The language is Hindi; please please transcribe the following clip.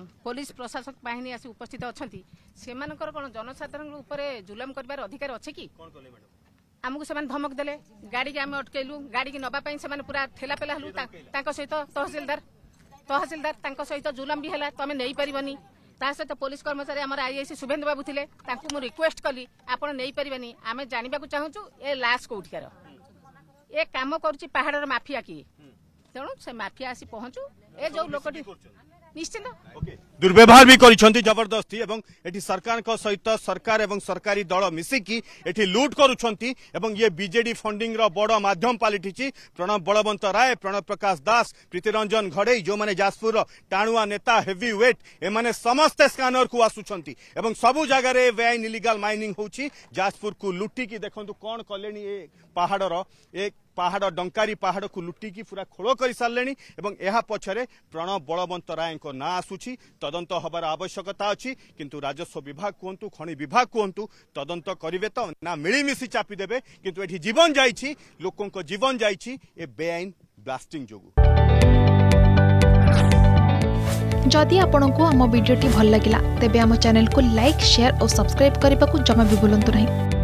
पुलिस प्रशासक बाहिनी आसी उपस्थित अच्छा से कौन जनसाधारण उपरे जुलम कर अधिकार अच्छे कि आमको से धमक देले गाड़ी के आम अटकैलु गाड़ी की नवाई से पूरा ठेलापेला हलु सहित तहसिलदार सहित जुलम भी है तुम नहीं पारनी सहित पुलिस कर्मचारी आम आईआईसी शुभेन्दु बाबू थे मु रिक्वेस्ट कली आप नहीं पारनी आम जानवा चाहूँ ए लाश कौटिकार ए कम कर पहाड़ माफिया किए तेणु से माफिया आसी पहुँचू ए जो लोक निश्चित दुर्व्यवहार भी करिसेंती जबरदस्ती एवं एठी सरकार को सहित सरकार एवं सरकारी दल मिसिकी एठी लूट करुछंती एवं ये बीजेडी फंडिंग रो बड़ माध्यम पालिटिची। प्रणव बलवंत राय, प्रणव प्रकाश दास, प्रीतिरंजन घड़ई जो माने जाजपुर टाणुआ नेता हेवी वेट एमाने समस्त स्कैनर को आसुछंती एवं सबु जगह रे बेआईन इलीगल माइनिंग होची। जाजपुर को लुटी की देखंतु कोन कलेनी ए पहाड़र एक पहाड़ डंकारी पहाड़ को लुटिकी पूरा खोल कर सारे और यह पछरे प्रणव बलवंत राय ना आसूची तदंत हबार आवश्यकता अच्छी किंतु राजस्व विभाग कहतु खनि विभाग कहतु तदंत करेंगे तो ना मिलीमिशी चापी देवे किंतु एठी जीवन जाइछि लोकों जीवन जाइछि ए बेआईन ब्लास्टिंग जोगु। जदि आपंक आम भिडी भल लगा तेब आम चैनल को लाइक शेयर और सब्सक्राइब करने को जमा भी भूलु नहीं।